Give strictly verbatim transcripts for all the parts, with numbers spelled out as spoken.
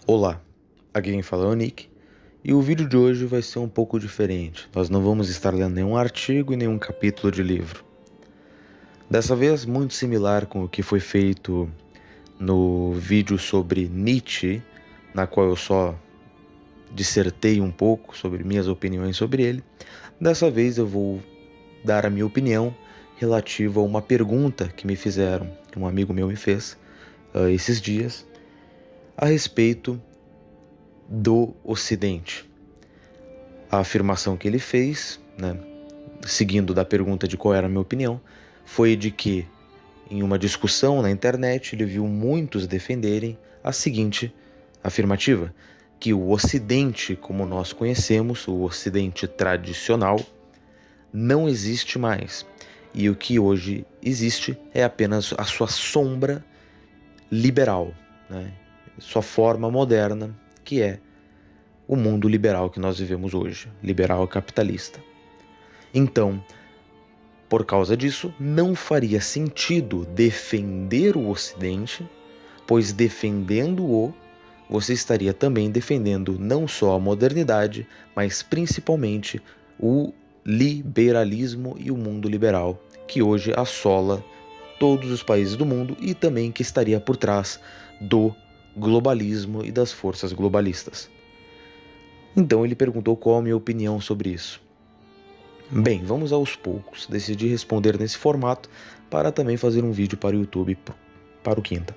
Olá, aqui quem fala é o Nick, e o vídeo de hoje vai ser um pouco diferente. Nós não vamos estar lendo nenhum artigo e nenhum capítulo de livro. Dessa vez, muito similar com o que foi feito no vídeo sobre Nietzsche, na qual eu só dissertei um pouco sobre minhas opiniões sobre ele. Dessa vez eu vou dar a minha opinião relativa a uma pergunta que me fizeram, que um amigo meu me fez uh, esses dias, a respeito do Ocidente. A afirmação que ele fez, né, seguindo da pergunta de qual era a minha opinião, foi de que, em uma discussão na internet, ele viu muitos defenderem a seguinte afirmativa, que o Ocidente, como nós conhecemos, o Ocidente tradicional, não existe mais. E o que hoje existe é apenas a sua sombra liberal, né? Sua forma moderna, que é o mundo liberal que nós vivemos hoje, liberal capitalista. Então, por causa disso, não faria sentido defender o Ocidente, pois defendendo-o, você estaria também defendendo não só a modernidade, mas principalmente o liberalismo e o mundo liberal, que hoje assola todos os países do mundo e também que estaria por trás do globalismo e das forças globalistas. Então ele perguntou qual a minha opinião sobre isso. Bem, vamos aos poucos. Decidi responder nesse formato para também fazer um vídeo para o YouTube, para o Quinta.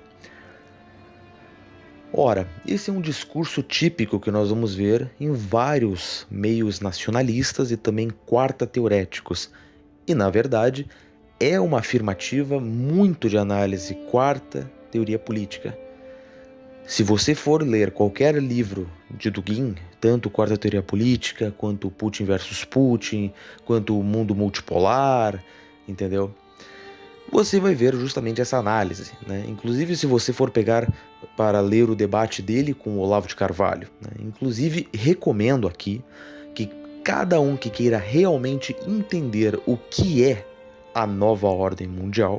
Ora, esse é um discurso típico que nós vamos ver em vários meios nacionalistas e também quarta-teoréticos. E, na verdade, é uma afirmativa muito de análise quarta teoria política. Se você for ler qualquer livro de Dugin, tanto Quarta Teoria Política, quanto Putin versus Putin, quanto o Mundo Multipolar, entendeu? Você vai ver justamente essa análise, né? Inclusive, se você for pegar para ler o debate dele com o Olavo de Carvalho, né? Inclusive, recomendo aqui que cada um que queira realmente entender o que é a nova ordem mundial,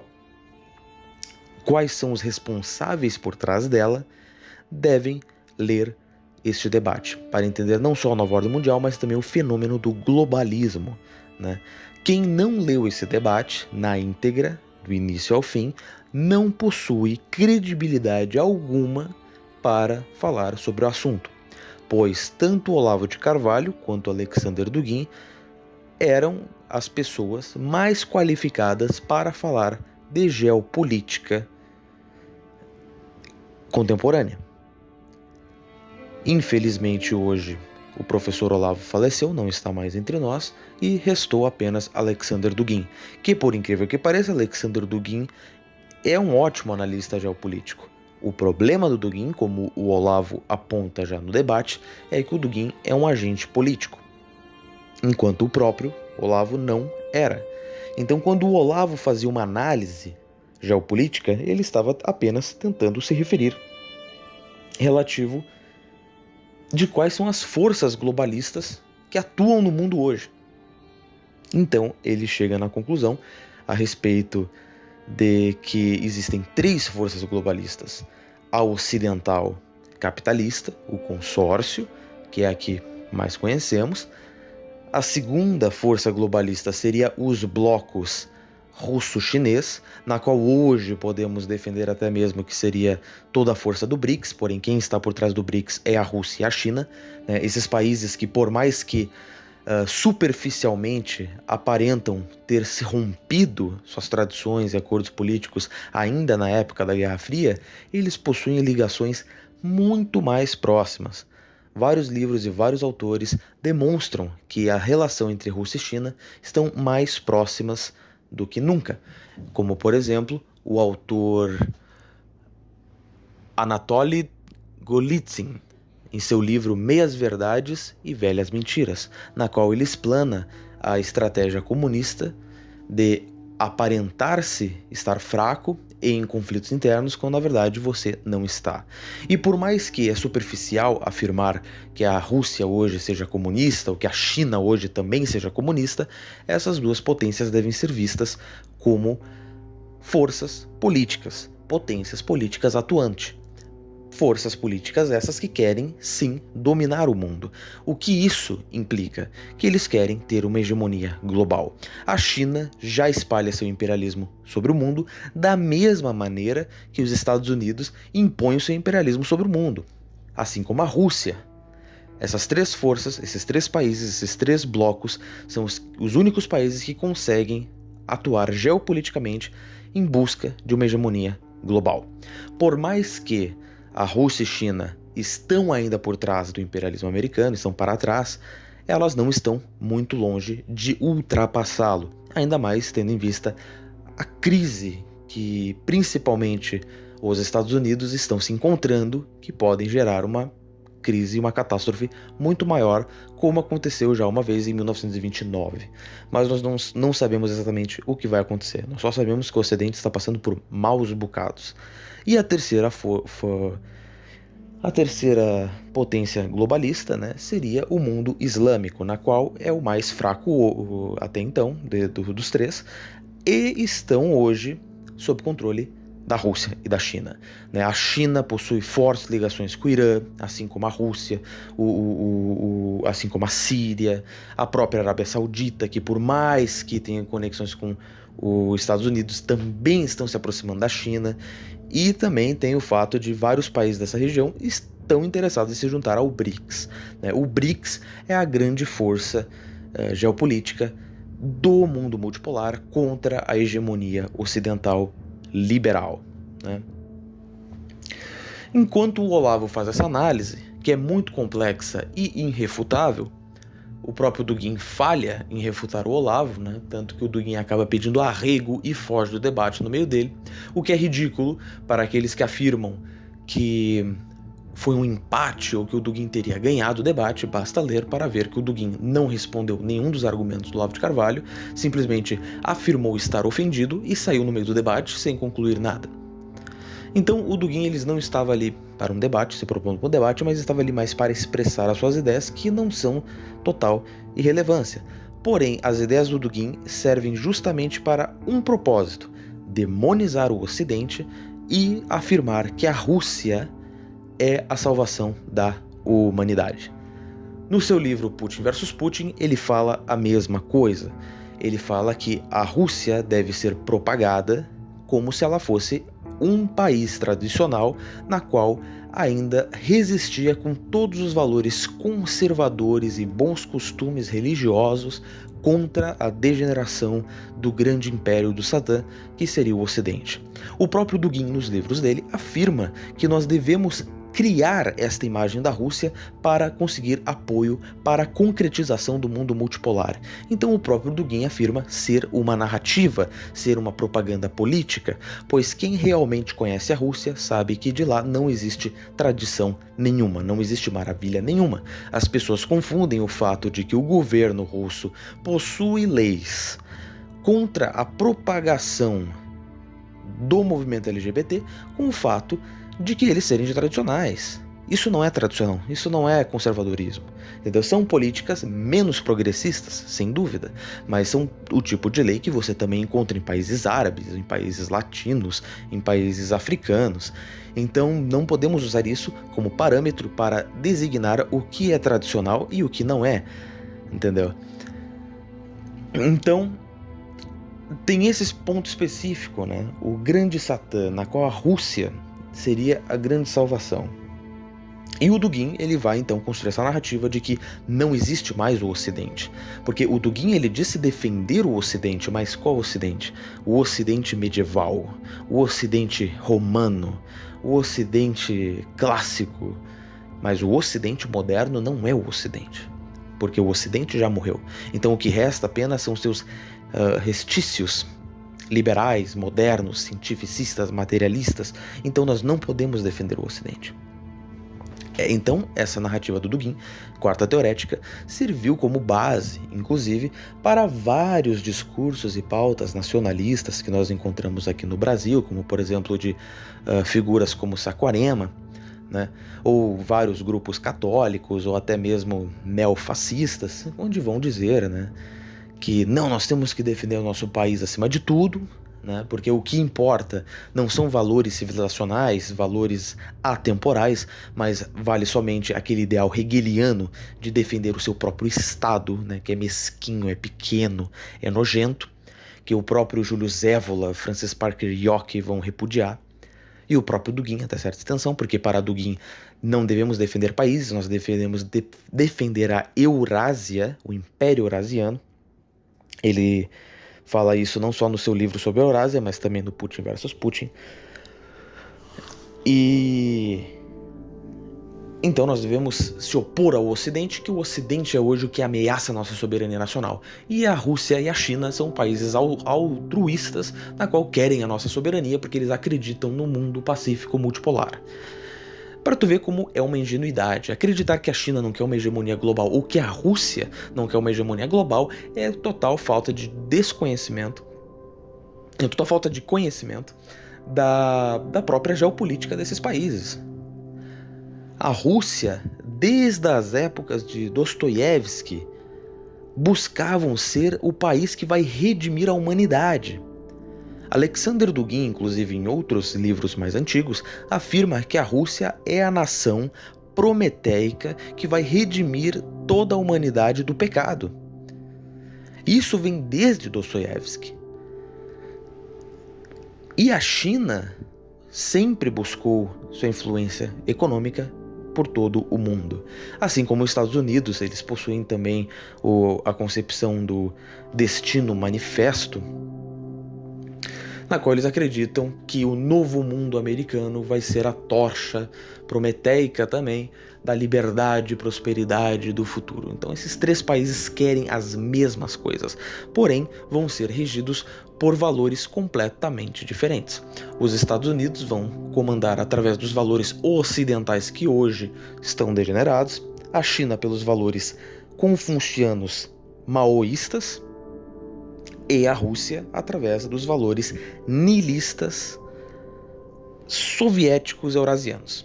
quais são os responsáveis por trás dela, devem ler este debate, para entender não só a nova ordem mundial, mas também o fenômeno do globalismo, né? Quem não leu esse debate na íntegra, do início ao fim, não possui credibilidade alguma para falar sobre o assunto, pois tanto Olavo de Carvalho quanto Alexander Dugin eram as pessoas mais qualificadas para falar de geopolítica contemporânea. Infelizmente hoje o professor Olavo faleceu, não está mais entre nós, e restou apenas Alexander Dugin, que por incrível que pareça, Alexander Dugin é um ótimo analista geopolítico. O problema do Dugin, como o Olavo aponta já no debate, é que o Dugin é um agente político, enquanto o próprio Olavo não era. Então, quando o Olavo fazia uma análise geopolítica, ele estava apenas tentando se referir relativo de quais são as forças globalistas que atuam no mundo hoje. Então, ele chega na conclusão a respeito de que existem três forças globalistas: a ocidental capitalista, o consórcio, que é a que mais conhecemos. A segunda força globalista seria os blocos russo-chinês, na qual hoje podemos defender até mesmo que seria toda a força do BRICS, porém quem está por trás do BRICS é a Rússia e a China, né? Esses países que, por mais que uh, superficialmente aparentam ter se rompido suas tradições e acordos políticos ainda na época da Guerra Fria, eles possuem ligações muito mais próximas. Vários livros e vários autores demonstram que a relação entre Rússia e China estão mais próximas do que nunca, como por exemplo o autor Anatoly Golitsyn, em seu livro Meias Verdades e Velhas Mentiras, na qual ele explana a estratégia comunista de aparentar-se estar fraco e em conflitos internos, quando na verdade você não está. E por mais que é superficial afirmar que a Rússia hoje seja comunista, ou que a China hoje também seja comunista, essas duas potências devem ser vistas como forças políticas, potências políticas atuantes, Forças políticas essas que querem, sim, dominar o mundo. O que isso implica? Que eles querem ter uma hegemonia global. A China já espalha seu imperialismo sobre o mundo da mesma maneira que os Estados Unidos impõem o seu imperialismo sobre o mundo, assim como a Rússia. Essas três forças, esses três países, esses três blocos, são os, os únicos países que conseguem atuar geopoliticamente em busca de uma hegemonia global. Por mais que a Rússia e China estão ainda por trás do imperialismo americano, estão para trás, elas não estão muito longe de ultrapassá-lo, ainda mais tendo em vista a crise que principalmente os Estados Unidos estão se encontrando, que podem gerar uma crise, uma catástrofe muito maior, como aconteceu já uma vez em mil novecentos e vinte e nove. Mas nós não, não sabemos exatamente o que vai acontecer, nós só sabemos que o Ocidente está passando por maus bocados. E a terceira, for, for, a terceira potência globalista, né, seria o mundo islâmico, na qual é o mais fraco o, o, até então de, do, dos três, e estão hoje sob controle da Rússia e da China. Né? A China possui fortes ligações com o Irã, assim como a Rússia, o, o, o, assim como a Síria, a própria Arábia Saudita, que por mais que tenha conexões com os Estados Unidos, também estão se aproximando da China. E também tem o fato de vários países dessa região estão interessados em se juntar ao BRICS. Né? O BRICS é a grande força uh, geopolítica do mundo multipolar contra a hegemonia ocidental liberal. Né? Enquanto o Olavo faz essa análise, que é muito complexa e irrefutável, o próprio Dugin falha em refutar o Olavo, né? Tanto que o Dugin acaba pedindo arrego e foge do debate no meio dele, o que é ridículo para aqueles que afirmam que foi um empate ou que o Dugin teria ganhado o debate. Basta ler para ver que o Dugin não respondeu nenhum dos argumentos do Olavo de Carvalho, simplesmente afirmou estar ofendido e saiu no meio do debate sem concluir nada. Então o Dugin eles não estava ali para um debate, se propondo para um debate, mas estava ali mais para expressar as suas ideias, que não são total irrelevância. Porém, as ideias do Dugin servem justamente para um propósito: demonizar o Ocidente e afirmar que a Rússia é a salvação da humanidade. No seu livro Putin versus Putin, ele fala a mesma coisa. Ele fala que a Rússia deve ser propagada como se ela fosse um país tradicional na qual ainda resistia com todos os valores conservadores e bons costumes religiosos contra a degeneração do grande império do Satã, que seria o Ocidente. O próprio Dugin, nos livros dele, afirma que nós devemos criar esta imagem da Rússia para conseguir apoio para a concretização do mundo multipolar. Então o próprio Dugin afirma ser uma narrativa, ser uma propaganda política, pois quem realmente conhece a Rússia sabe que de lá não existe tradição nenhuma, não existe maravilha nenhuma. As pessoas confundem o fato de que o governo russo possui leis contra a propagação do movimento L G B T com o fato de que eles serem de tradicionais. Isso não é tradição, isso não é conservadorismo, entendeu? São políticas menos progressistas, sem dúvida, mas são o tipo de lei que você também encontra em países árabes, em países latinos, em países africanos. Então não podemos usar isso como parâmetro para designar o que é tradicional e o que não é, entendeu? Então tem esse ponto específico, né? O grande Satã, na qual a Rússia seria a grande salvação. E o Dugin, ele vai então construir essa narrativa de que não existe mais o Ocidente. Porque o Dugin, ele disse defender o Ocidente, mas qual Ocidente? O Ocidente medieval, o Ocidente romano, o Ocidente clássico. Mas o Ocidente moderno não é o Ocidente, porque o Ocidente já morreu. Então o que resta apenas são seus uh, restícios liberais, modernos, cientificistas, materialistas. Então nós não podemos defender o Ocidente. É, então essa narrativa do Dugin, quarta teorética, serviu como base, inclusive, para vários discursos e pautas nacionalistas que nós encontramos aqui no Brasil, como por exemplo de uh, figuras como Saquarema, né, ou vários grupos católicos ou até mesmo neofascistas, onde vão dizer, né, que não, nós temos que defender o nosso país acima de tudo, né? Porque o que importa não são valores civilizacionais, valores atemporais, mas vale somente aquele ideal hegeliano de defender o seu próprio Estado, né? Que é mesquinho, é pequeno, é nojento, que o próprio Júlio Zévola, Francis Parker Yockey vão repudiar, e o próprio Dugin até certa extensão, porque para Dugin não devemos defender países, nós devemos de defender a Eurásia, o Império Eurasiano. Ele fala isso não só no seu livro sobre a Eurásia, mas também no Putin versus Putin. E então nós devemos se opor ao Ocidente, que o Ocidente é hoje o que ameaça a nossa soberania nacional. E a Rússia e a China são países altruístas, na qual querem a nossa soberania, porque eles acreditam no mundo pacífico multipolar. Para tu ver como é uma ingenuidade. Acreditar que a China não quer uma hegemonia global ou que a Rússia não quer uma hegemonia global é total falta de desconhecimento, é total falta de conhecimento da, da própria geopolítica desses países. A Rússia, desde as épocas de Dostoiévski, buscavam ser o país que vai redimir a humanidade. Alexander Dugin, inclusive em outros livros mais antigos, afirma que a Rússia é a nação prometeica que vai redimir toda a humanidade do pecado. Isso vem desde Dostoiévski. E a China sempre buscou sua influência econômica por todo o mundo. Assim como os Estados Unidos, eles possuem também o, a concepção do destino manifesto, na qual eles acreditam que o novo mundo americano vai ser a tocha prometeica também da liberdade e prosperidade do futuro. Então esses três países querem as mesmas coisas, porém vão ser regidos por valores completamente diferentes. Os Estados Unidos vão comandar através dos valores ocidentais que hoje estão degenerados, a China pelos valores confucianos maoístas, e a Rússia através dos valores nihilistas soviéticos eurasianos.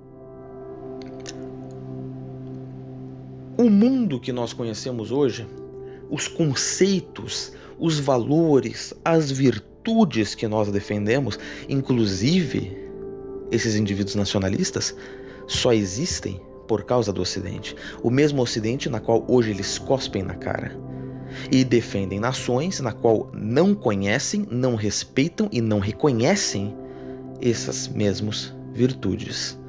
O mundo que nós conhecemos hoje, os conceitos, os valores, as virtudes que nós defendemos, inclusive esses indivíduos nacionalistas, só existem por causa do Ocidente. O mesmo Ocidente na qual hoje eles cospem na cara e defendem nações na qual não conhecem, não respeitam e não reconhecem essas mesmas virtudes.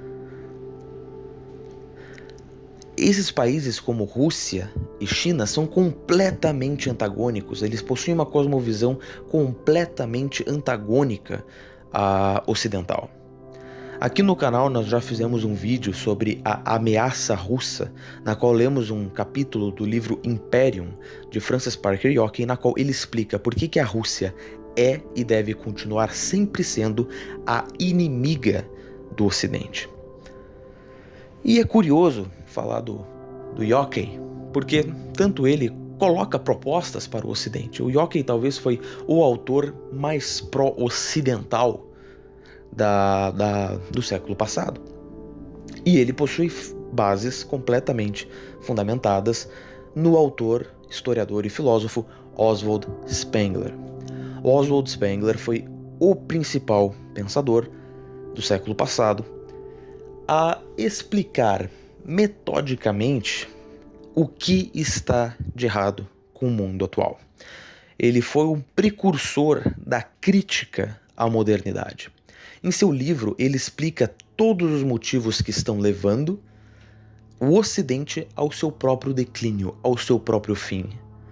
Esses países como Rússia e China são completamente antagônicos, eles possuem uma cosmovisão completamente antagônica à ocidental. Aqui no canal nós já fizemos um vídeo sobre a ameaça russa, na qual lemos um capítulo do livro Imperium, de Francis Parker Yockey, na qual ele explica por que, que a Rússia é e deve continuar sempre sendo a inimiga do Ocidente. E é curioso falar do, do Yockey, porque tanto ele coloca propostas para o Ocidente. O Yockey talvez foi o autor mais pró-ocidental Da, da, do século passado. E ele possui bases completamente fundamentadas no autor, historiador e filósofo Oswald Spengler. Oswald Spengler foi o principal pensador do século passado a explicar metodicamente o que está de errado com o mundo atual. Ele foi um precursor da crítica à modernidade. Em seu livro, ele explica todos os motivos que estão levando o Ocidente ao seu próprio declínio, ao seu próprio fim.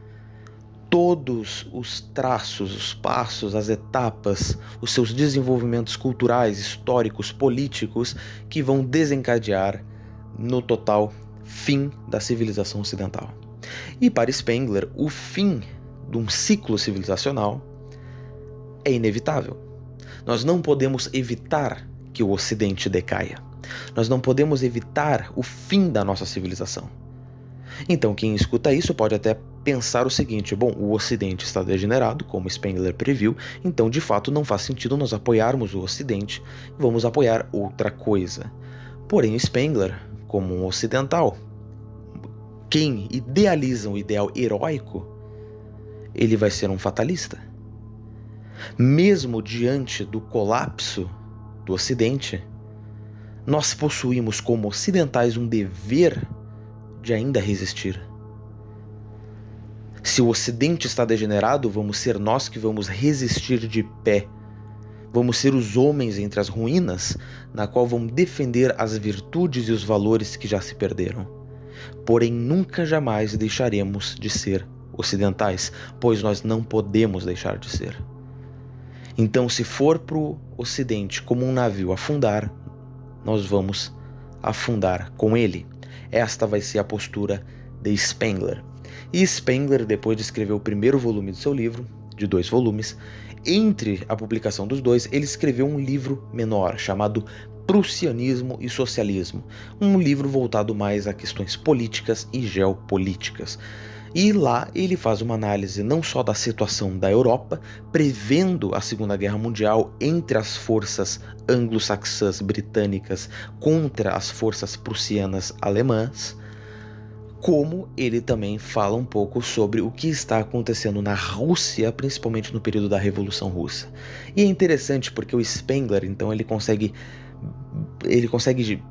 Todos os traços, os passos, as etapas, os seus desenvolvimentos culturais, históricos, políticos, que vão desencadear no total fim da civilização ocidental. E para Spengler, o fim de um ciclo civilizacional é inevitável. Nós não podemos evitar que o Ocidente decaia. Nós não podemos evitar o fim da nossa civilização. Então, quem escuta isso pode até pensar o seguinte: bom, o Ocidente está degenerado, como Spengler previu, então de fato não faz sentido nós apoiarmos o Ocidente, vamos apoiar outra coisa. Porém, Spengler, como um ocidental, quem idealiza um ideal heróico, ele vai ser um fatalista. Mesmo diante do colapso do Ocidente, nós possuímos como ocidentais um dever de ainda resistir. Se o Ocidente está degenerado, vamos ser nós que vamos resistir de pé. Vamos ser os homens entre as ruínas, na qual vamos defender as virtudes e os valores que já se perderam. Porém, nunca jamais deixaremos de ser ocidentais, pois nós não podemos deixar de ser. Então, se for para o Ocidente como um navio afundar, nós vamos afundar com ele. Esta vai ser a postura de Spengler. E Spengler, depois de escrever o primeiro volume do seu livro, de dois volumes, entre a publicação dos dois, ele escreveu um livro menor, chamado Prussianismo e Socialismo, um livro voltado mais a questões políticas e geopolíticas. E lá ele faz uma análise não só da situação da Europa, prevendo a Segunda Guerra Mundial entre as forças anglo-saxãs britânicas contra as forças prussianas alemãs, como ele também fala um pouco sobre o que está acontecendo na Rússia, principalmente no período da Revolução Russa. E é interessante porque o Spengler, então, ele consegue, ele consegue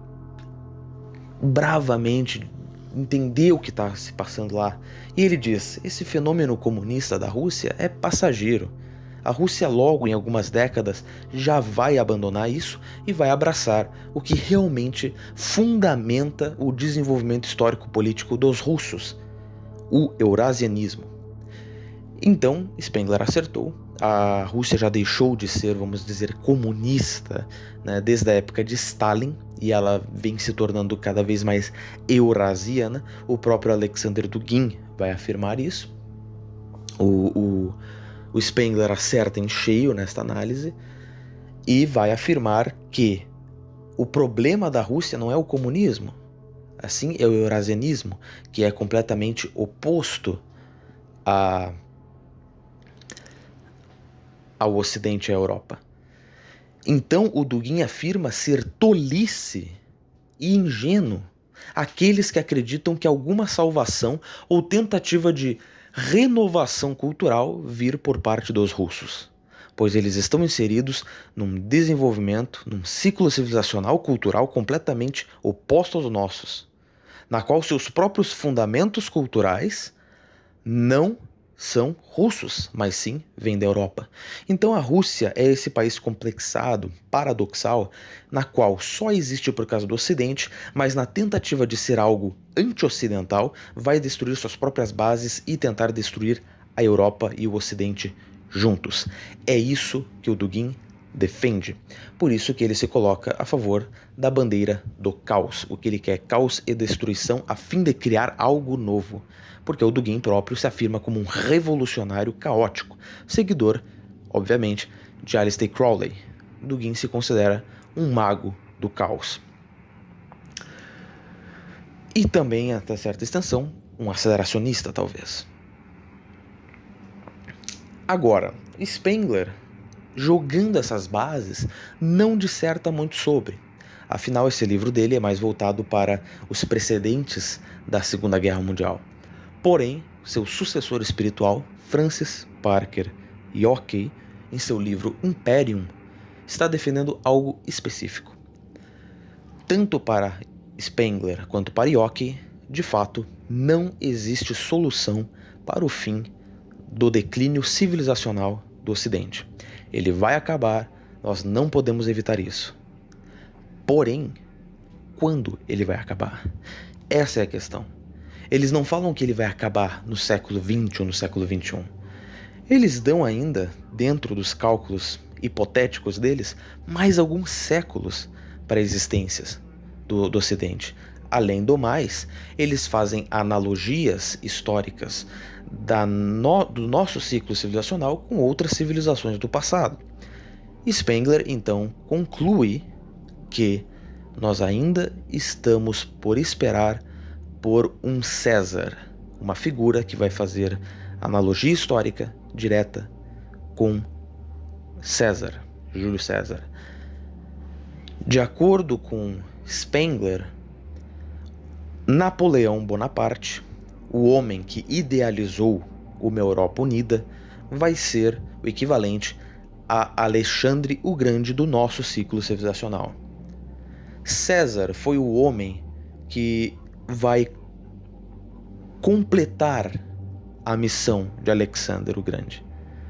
bravamente entender o que está se passando lá. E ele diz, esse fenômeno comunista da Rússia é passageiro. A Rússia logo, em algumas décadas, já vai abandonar isso e vai abraçar o que realmente fundamenta o desenvolvimento histórico-político dos russos, o eurasianismo. Então, Spengler acertou. A Rússia já deixou de ser, vamos dizer, comunista, né, desde a época de Stalin, e ela vem se tornando cada vez mais eurasiana. O próprio Alexander Dugin vai afirmar isso. O... o O Spengler acerta em cheio nesta análise e vai afirmar que o problema da Rússia não é o comunismo, assim é o eurasianismo, que é completamente oposto a, ao Ocidente e à Europa. Então o Dugin afirma ser tolice e ingênuo aqueles que acreditam que alguma salvação ou tentativa de renovação cultural vir por parte dos russos, pois eles estão inseridos num desenvolvimento, num ciclo civilizacional cultural completamente oposto aos nossos, na qual seus próprios fundamentos culturais não são russos, mas sim vêm da Europa. Então a Rússia é esse país complexado, paradoxal, na qual só existe por causa do Ocidente, mas na tentativa de ser algo anti-ocidental, vai destruir suas próprias bases e tentar destruir a Europa e o Ocidente juntos. É isso que o Dugin defende. Por isso que ele se coloca a favor da bandeira do caos. O que ele quer é caos e destruição a fim de criar algo novo. Porque o Dugin próprio se afirma como um revolucionário caótico, seguidor, obviamente, de Aleister Crowley. Dugin se considera um mago do caos. E também, até certa extensão, um aceleracionista, talvez. Agora, Spengler, jogando essas bases, não disserta muito sobre. Afinal, esse livro dele é mais voltado para os precedentes da Segunda Guerra Mundial. Porém, seu sucessor espiritual, Francis Parker Yockey, em seu livro Imperium, está defendendo algo específico. Tanto para Spengler quanto para Yockey, de fato, não existe solução para o fim do declínio civilizacional do Ocidente. Ele vai acabar, nós não podemos evitar isso. Porém, quando ele vai acabar? Essa é a questão. Eles não falam que ele vai acabar no século vinte ou no século vinte e um. Eles dão ainda, dentro dos cálculos hipotéticos deles, mais alguns séculos para existências do, do Ocidente. Além do mais, eles fazem analogias históricas da no, do nosso ciclo civilizacional com outras civilizações do passado. Spengler, então, conclui que nós ainda estamos por esperar por um César, uma figura que vai fazer analogia histórica direta com César, Júlio César. De acordo com Spengler, Napoleão Bonaparte, o homem que idealizou uma Europa unida, vai ser o equivalente a Alexandre o Grande do nosso ciclo civilizacional. César foi o homem que vai completar a missão de Alexander o Grande.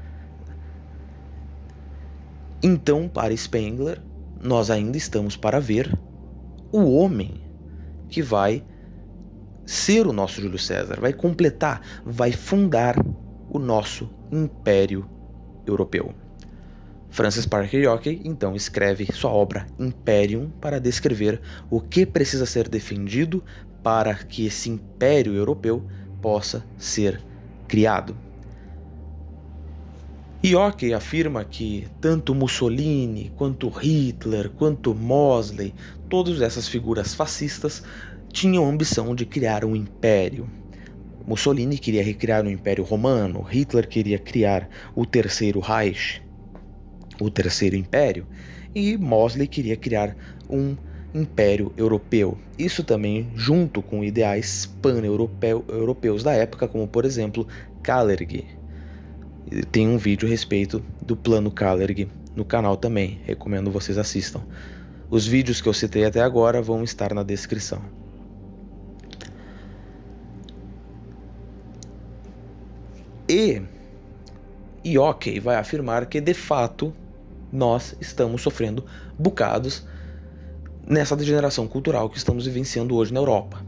Então, para Spengler, nós ainda estamos para ver o homem que vai ser o nosso Júlio César, vai completar, vai fundar o nosso Império Europeu. Francis Parker Yockey, então, escreve sua obra Imperium para descrever o que precisa ser defendido para que esse Império Europeu possa ser criado. Yockey afirma que tanto Mussolini, quanto Hitler, quanto Mosley, todas essas figuras fascistas tinham a ambição de criar um império. Mussolini queria recriar o Império Romano, Hitler queria criar o Terceiro Reich, o Terceiro Império, e Mosley queria criar um Império Europeu. Isso também junto com ideais pan-europeus da época, como por exemplo Kalergi. Tem um vídeo a respeito do Plano Kalergi no canal também, recomendo vocês assistam. Os vídeos que eu citei até agora vão estar na descrição. E Yockey vai afirmar que de fato nós estamos sofrendo bocados nessa degeneração cultural que estamos vivenciando hoje na Europa.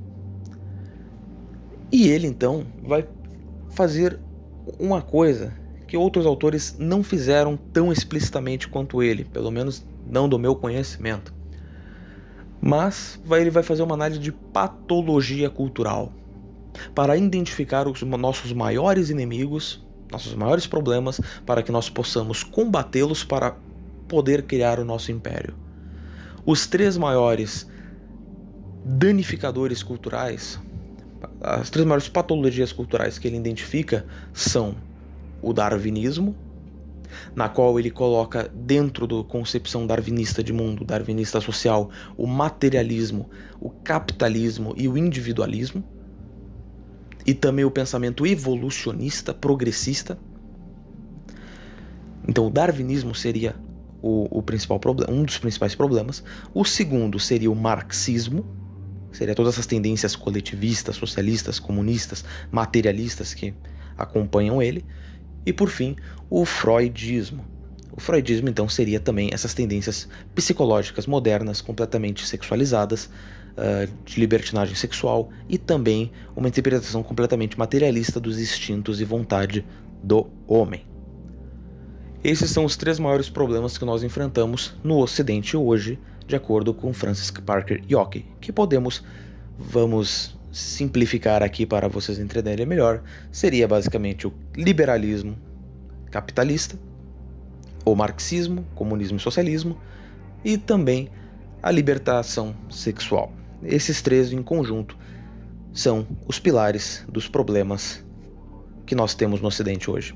E ele então vai fazer uma coisa que outros autores não fizeram tão explicitamente quanto ele, pelo menos não do meu conhecimento. Mas vai, ele vai fazer uma análise de patologia cultural para identificar os nossos maiores inimigos, nossos maiores problemas, para que nós possamos combatê-los para poder criar o nosso império. Os três maiores danificadores culturais, as três maiores patologias culturais que ele identifica são o darwinismo, na qual ele coloca dentro da concepção darwinista de mundo, darwinista social, o materialismo, o capitalismo e o individualismo, e também o pensamento evolucionista, progressista. Então o darwinismo seria o, o principal problema, um dos principais problemas. O segundo seria o marxismo, seria todas essas tendências coletivistas, socialistas, comunistas, materialistas que acompanham ele. E por fim, o freudismo. O freudismo então seria também essas tendências psicológicas modernas, completamente sexualizadas, uh, de libertinagem sexual, e também uma interpretação completamente materialista dos instintos e vontade do homem. Esses são os três maiores problemas que nós enfrentamos no Ocidente hoje, de acordo com Francis Parker Yockey, que podemos, vamos simplificar aqui para vocês entenderem melhor, seria basicamente o liberalismo capitalista, o marxismo, comunismo e socialismo, e também a libertação sexual. Esses três em conjunto são os pilares dos problemas que nós temos no Ocidente hoje.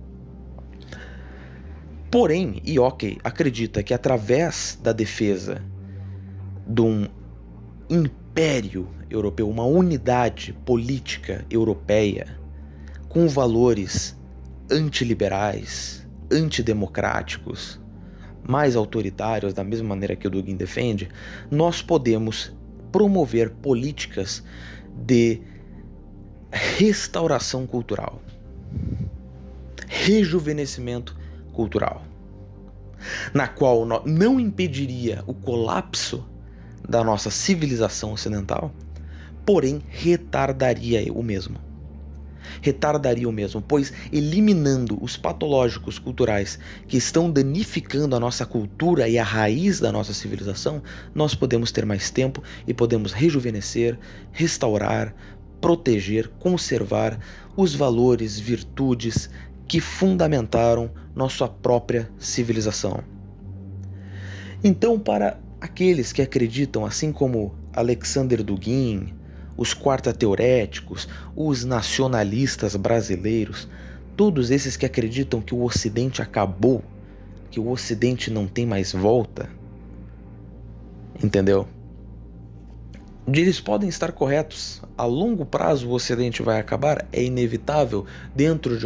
Porém, Yockey acredita que através da defesa de um império europeu, uma unidade política europeia com valores antiliberais, antidemocráticos, mais autoritários, da mesma maneira que o Dugin defende, nós podemos promover políticas de restauração cultural, rejuvenescimento cultural, na qual não impediria o colapso da nossa civilização ocidental, porém retardaria o mesmo. Retardaria o mesmo, pois eliminando os patológicos culturais que estão danificando a nossa cultura e a raiz da nossa civilização, nós podemos ter mais tempo e podemos rejuvenescer, restaurar, proteger, conservar os valores, virtudes que fundamentaram nossa própria civilização. Então, para aqueles que acreditam, assim como Alexander Dugin, os quarta-teoréticos, os nacionalistas brasileiros, todos esses que acreditam que o Ocidente acabou, que o Ocidente não tem mais volta, entendeu? Eles podem estar corretos. A longo prazo o Ocidente vai acabar, é inevitável, dentro de uma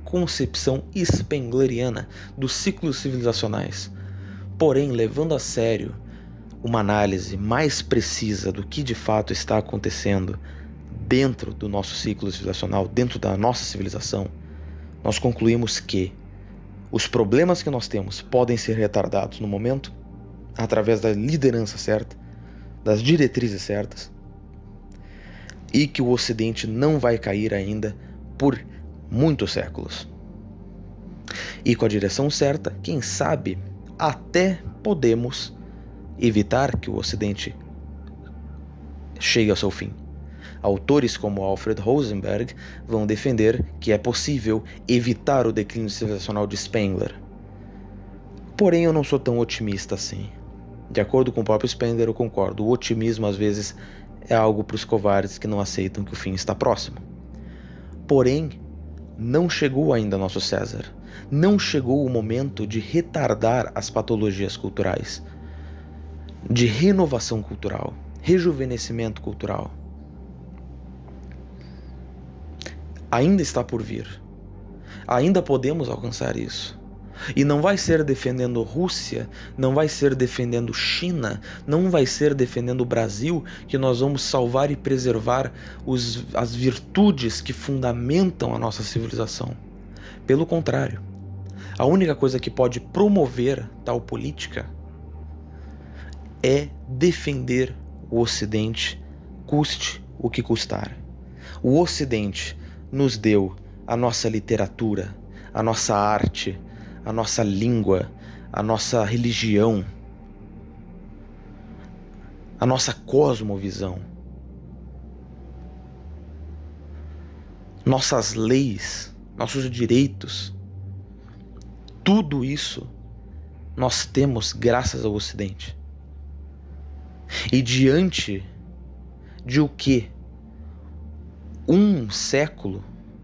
concepção spengleriana dos ciclos civilizacionais, porém levando a sério uma análise mais precisa do que de fato está acontecendo dentro do nosso ciclo civilizacional, dentro da nossa civilização, nós concluímos que os problemas que nós temos podem ser retardados no momento, através da liderança certa, das diretrizes certas, e que o Ocidente não vai cair ainda por muitos séculos. E com a direção certa, quem sabe, até podemos evitar que o Ocidente chegue ao seu fim. Autores como Alfred Rosenberg vão defender que é possível evitar o declínio civilizacional de Spengler. Porém, eu não sou tão otimista assim. De acordo com o próprio Spengler, eu concordo. O otimismo, às vezes, é algo para os covardes que não aceitam que o fim está próximo. Porém, não chegou ainda nosso César. Não chegou o momento de retardar as patologias culturais, de renovação cultural, rejuvenescimento cultural. Ainda está por vir. Ainda podemos alcançar isso. E não vai ser defendendo Rússia, não vai ser defendendo China, não vai ser defendendo o Brasil que nós vamos salvar e preservar os, as virtudes que fundamentam a nossa civilização. Pelo contrário, a única coisa que pode promover tal política é defender o Ocidente, custe o que custar. O Ocidente nos deu a nossa literatura, a nossa arte, a nossa língua, a nossa religião, a nossa cosmovisão, nossas leis, nossos direitos. Tudo isso nós temos graças ao Ocidente. E diante de o que? Um século,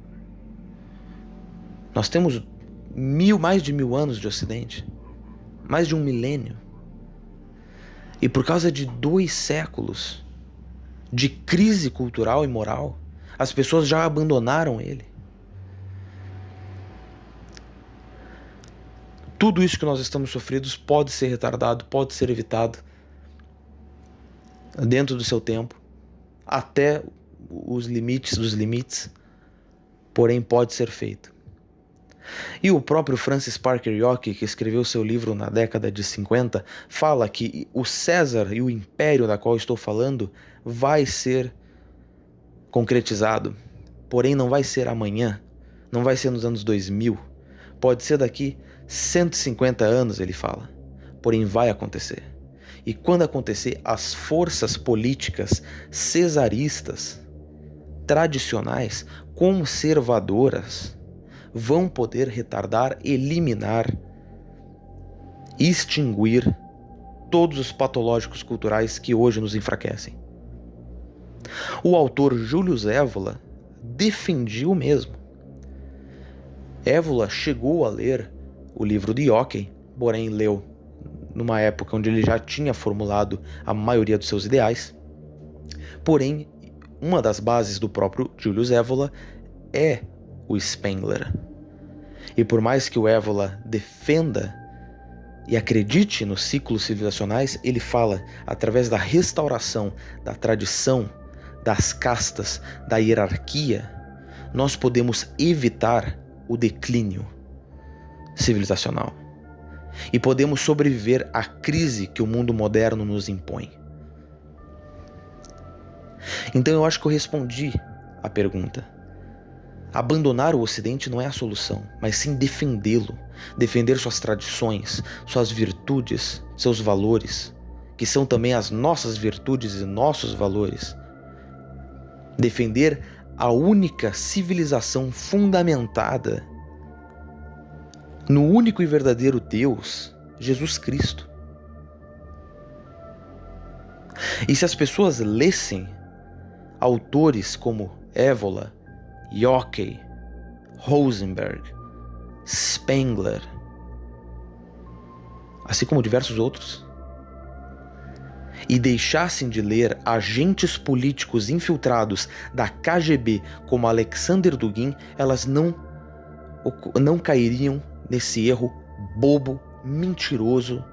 nós temos mil, mais de mil anos de Ocidente, mais de um milênio. E por causa de dois séculos de crise cultural e moral, as pessoas já abandonaram ele. Tudo isso que nós estamos sofrendo pode ser retardado, pode ser evitado dentro do seu tempo, até os limites dos limites, porém pode ser feito. E o próprio Francis Parker Yockey, que escreveu seu livro na década de cinquenta, fala que o César e o império da qual estou falando vai ser concretizado, porém não vai ser amanhã, não vai ser nos anos dois mil, pode ser daqui cento e cinquenta anos, ele fala, porém vai acontecer. E quando acontecer, as forças políticas cesaristas, tradicionais, conservadoras, vão poder retardar, eliminar, extinguir todos os patológicos culturais que hoje nos enfraquecem. O autor Julius Evola defendia o mesmo. Evola chegou a ler o livro de Yockey, porém leu numa época onde ele já tinha formulado a maioria dos seus ideais. Porém, uma das bases do próprio Julius Evola é o Spengler. E por mais que o Evola defenda e acredite nos ciclos civilizacionais, ele fala através da restauração da tradição, das castas, da hierarquia, nós podemos evitar o declínio civilizacional. E podemos sobreviver à crise que o mundo moderno nos impõe. Então eu acho que eu respondi à pergunta. Abandonar o Ocidente não é a solução, mas sim defendê-lo, defender suas tradições, suas virtudes, seus valores, que são também as nossas virtudes e nossos valores. Defender a única civilização fundamentada no único e verdadeiro Deus, Jesus Cristo. E se as pessoas lessem autores como Evola, Yockey, Rosenberg, Spengler, assim como diversos outros, e deixassem de ler agentes políticos infiltrados da K G B como Alexander Dugin, elas não não cairiam nesse erro bobo, mentiroso,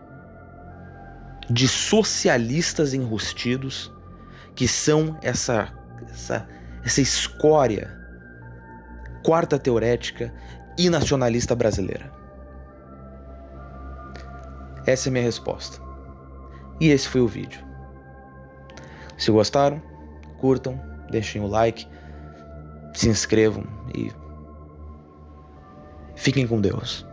de socialistas enrustidos que são essa, essa, essa escória quarta teorética e nacionalista brasileira. Essa é a minha resposta. E esse foi o vídeo. Se gostaram, curtam, deixem o like, se inscrevam e fiquem com Deus.